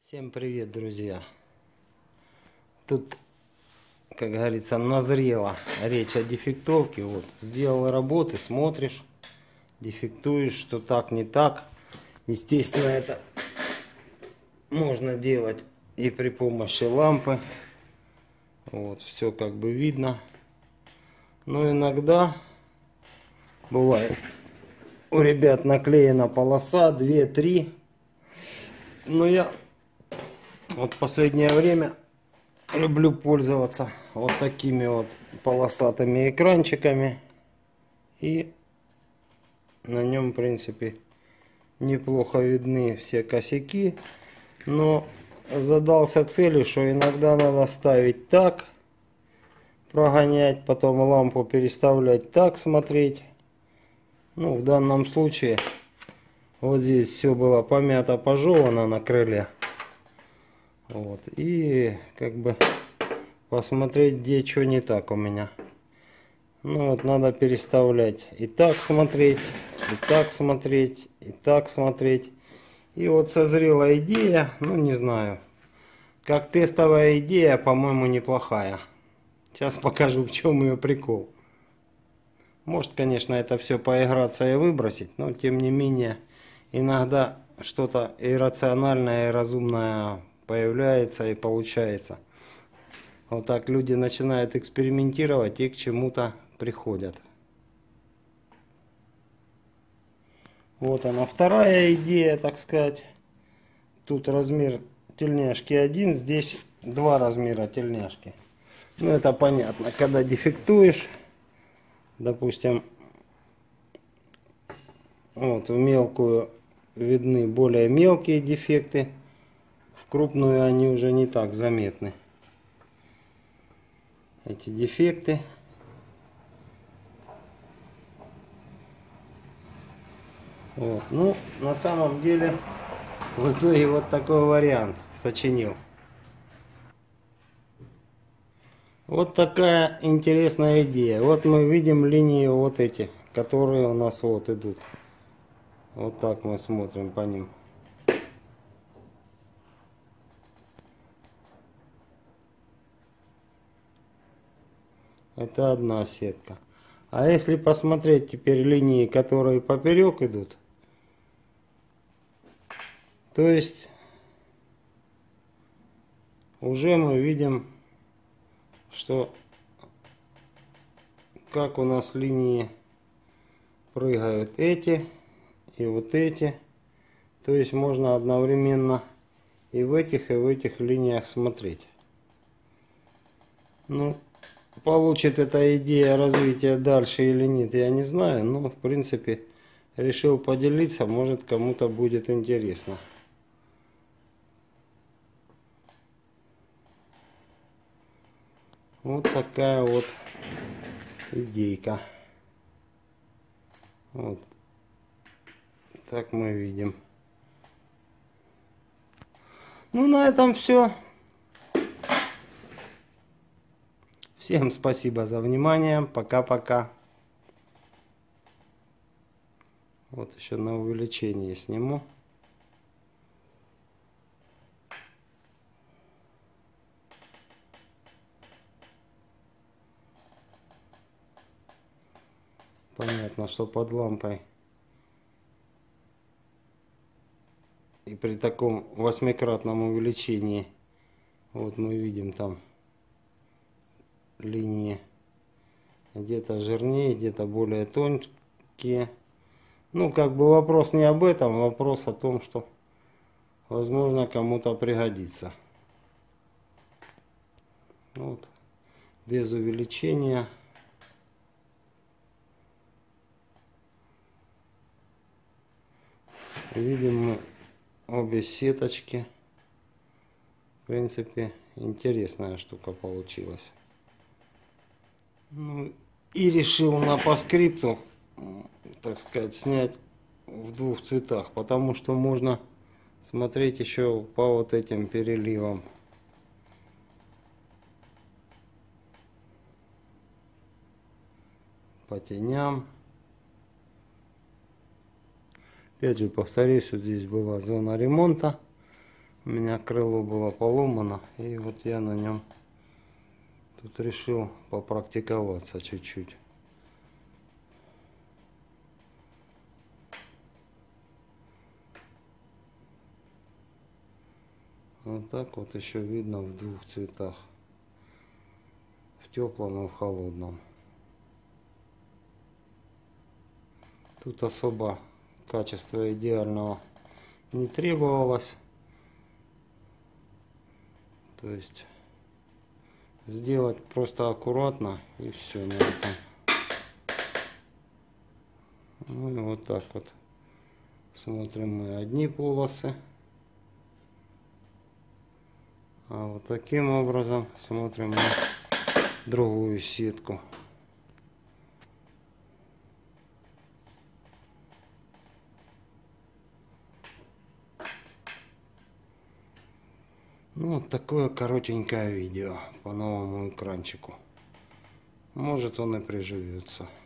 Всем привет, друзья! Тут, как говорится, назрела речь о дефектовке. Вот, сделал работы, смотришь, дефектуешь, что так, не так. Естественно, это можно делать и при помощи лампы. Вот, все как бы видно. Но иногда бывает, у ребят наклеена полоса, 2-3. Но я вот в последнее время люблю пользоваться вот такими вот полосатыми экранчиками. И на нем, в принципе, неплохо видны все косяки. Но задался целью, что иногда надо ставить так, прогонять, потом лампу переставлять так, смотреть. Ну, в данном случае вот здесь все было помято, пожевано на крыле. Вот. И как бы посмотреть, где что не так у меня. Ну вот надо переставлять. И так смотреть, и так смотреть, и так смотреть. И вот созрела идея, ну не знаю. Как тестовая идея, по-моему, неплохая. Сейчас покажу, в чем ее прикол. Может, конечно, это все поиграться и выбросить, но тем не менее, иногда что-то иррациональное и разумное появляется и получается. Вот так люди начинают экспериментировать и к чему-то приходят. Вот она, вторая идея, так сказать. Тут размер тельняшки 1, здесь 2 размера тельняшки. Ну, это понятно, когда дефектуешь, допустим, вот в мелкую видны более мелкие дефекты, в крупную они уже не так заметны. Эти дефекты. Вот. Ну, на самом деле, в итоге вот такой вариант сочинил. Вот такая интересная идея. Вот мы видим линии вот эти, которые у нас вот идут. Вот так мы смотрим по ним. Это одна сетка. А если посмотреть теперь линии, которые поперек идут, то есть уже мы видим, что как у нас линии прыгают эти и вот эти. То есть можно одновременно и в этих линиях смотреть. Ну, получит эта идея развития дальше или нет, я не знаю. Но, в принципе, решил поделиться, может, кому-то будет интересно. Вот такая вот идейка. Вот. Так мы видим. Ну, на этом все. Всем спасибо за внимание. Пока-пока. Вот еще на увеличение сниму. Понятно, что под лампой и при таком 8-кратном увеличении вот мы видим там линии где-то жирнее, где-то более тонкие. Ну, как бы вопрос не об этом, вопрос о том, что возможно кому-то пригодится. Вот, без увеличения. Видим мы обе сеточки. В принципе, интересная штука получилась. Ну, и решил на постскрипту, так сказать, снять в двух цветах, потому что можно смотреть еще по вот этим переливам. По теням. Опять же повторюсь, вот здесь была зона ремонта. У меня крыло было поломано, и вот я на нем тут решил попрактиковаться чуть-чуть. Вот так вот еще видно в двух цветах. В теплом и в холодном. Тут особо качества идеального не требовалось. То есть сделать просто аккуратно и все на этом. Ну и вот так вот. Смотрим мы одни полосы. А вот таким образом смотрим на другую сетку. Ну, вот такое коротенькое видео по новому экранчику. Может, он и приживется.